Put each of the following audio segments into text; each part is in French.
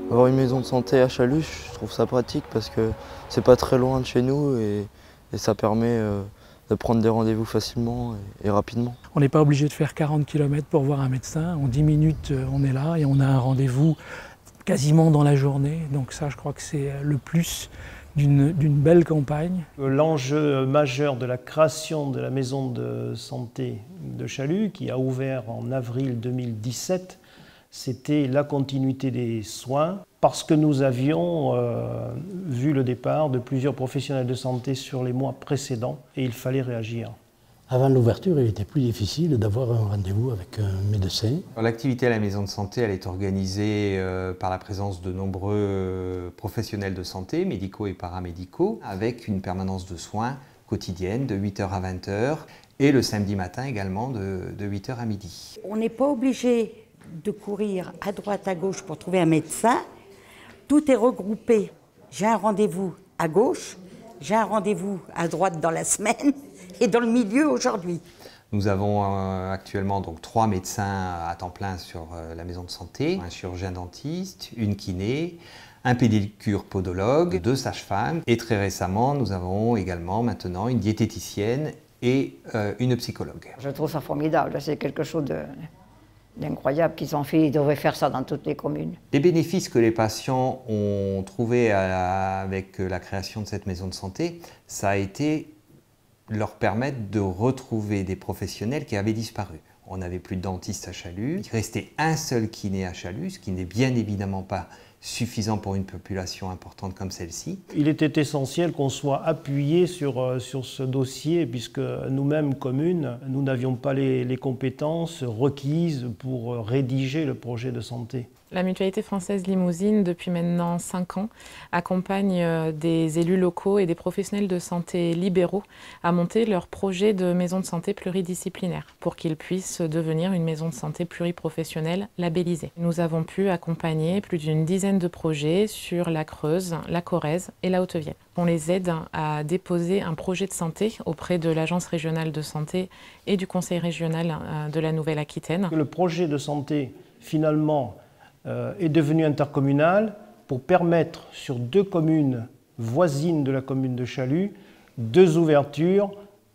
Avoir une maison de santé à Chalut, je trouve ça pratique parce que c'est pas très loin de chez nous et ça permet de prendre des rendez-vous facilement et rapidement. On n'est pas obligé de faire 40 km pour voir un médecin. En 10 minutes, on est là et on a un rendez-vous quasiment dans la journée. Donc ça, je crois que c'est le plus d'une belle campagne. L'enjeu majeur de la création de la maison de santé de Chalut, qui a ouvert en avril 2017, c'était la continuité des soins, parce que nous avions vu le départ de plusieurs professionnels de santé sur les mois précédents et il fallait réagir. Avant l'ouverture, il était plus difficile d'avoir un rendez-vous avec un médecin. L'activité à la maison de santé, elle est organisée par la présence de nombreux professionnels de santé, médicaux et paramédicaux, avec une permanence de soins quotidienne de 8h à 20h et le samedi matin également de 8h à midi. On n'est pas obligé de courir à droite, à gauche pour trouver un médecin. Tout est regroupé. J'ai un rendez-vous à gauche, j'ai un rendez-vous à droite dans la semaine et dans le milieu aujourd'hui. Nous avons actuellement donc 3 médecins à temps plein sur la maison de santé, un chirurgien dentiste, une kiné, un pédicure podologue, 2 sages-femmes et très récemment nous avons également maintenant une diététicienne et une psychologue. Je trouve ça formidable, c'est quelque chose d'incroyable qu'ils ont fait, ils devraient faire ça dans toutes les communes. Les bénéfices que les patients ont trouvés avec la création de cette maison de santé, ça a été leur permettre de retrouver des professionnels qui avaient disparu. On n'avait plus de dentiste à Chalut, il restait un seul kiné à Chalut, ce qui n'est bien évidemment pas suffisant pour une population importante comme celle-ci. Il était essentiel qu'on soit appuyé sur ce dossier puisque nous-mêmes, communes, nous n'avions pas les compétences requises pour rédiger le projet de santé. La Mutualité française Limousine, depuis maintenant 5 ans, accompagne des élus locaux et des professionnels de santé libéraux à monter leur projet de maison de santé pluridisciplinaire pour qu'ils puissent devenir une maison de santé pluriprofessionnelle labellisée. Nous avons pu accompagner plus d'une dizaine de projets sur la Creuse, la Corrèze et la Haute-Vienne. On les aide à déposer un projet de santé auprès de l'Agence régionale de santé et du Conseil régional de la Nouvelle-Aquitaine. Le projet de santé, finalement, est devenu intercommunal pour permettre sur 2 communes voisines de la commune de Chalut 2 ouvertures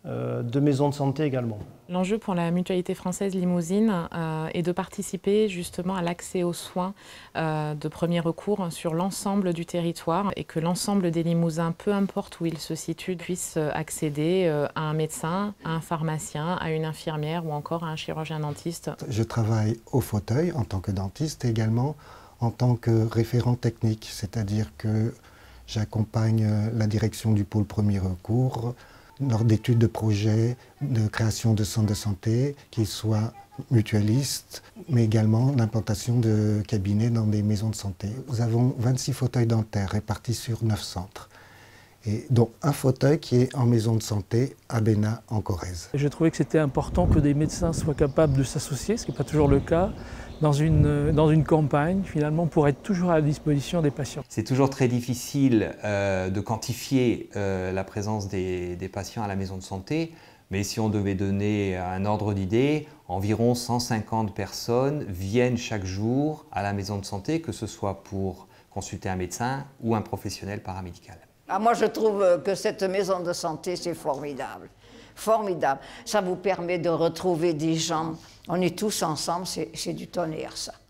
de maisons de santé également. L'enjeu pour la Mutualité française Limousine est de participer justement à l'accès aux soins de premier recours sur l'ensemble du territoire et que l'ensemble des Limousins, peu importe où ils se situent, puissent accéder à un médecin, à un pharmacien, à une infirmière ou encore à un chirurgien dentiste. Je travaille au fauteuil en tant que dentiste et également en tant que référent technique, c'est-à-dire que j'accompagne la direction du pôle premier recours lors d'études de projets de création de centres de santé, qu'ils soient mutualistes, mais également l'implantation de cabinets dans des maisons de santé. Nous avons 26 fauteuils dentaires répartis sur 9 centres, et dont un fauteuil qui est en maison de santé à Bénat, en Corrèze. J'ai trouvé que c'était important que des médecins soient capables de s'associer, ce qui n'est pas toujours le cas, dans une campagne, finalement, pour être toujours à la disposition des patients. C'est toujours très difficile de quantifier la présence des patients à la maison de santé, mais si on devait donner un ordre d'idée, environ 150 personnes viennent chaque jour à la maison de santé, que ce soit pour consulter un médecin ou un professionnel paramédical. Moi, je trouve que cette maison de santé, c'est formidable. Formidable. Ça vous permet de retrouver des gens. On est tous ensemble, c'est du tonnerre, ça.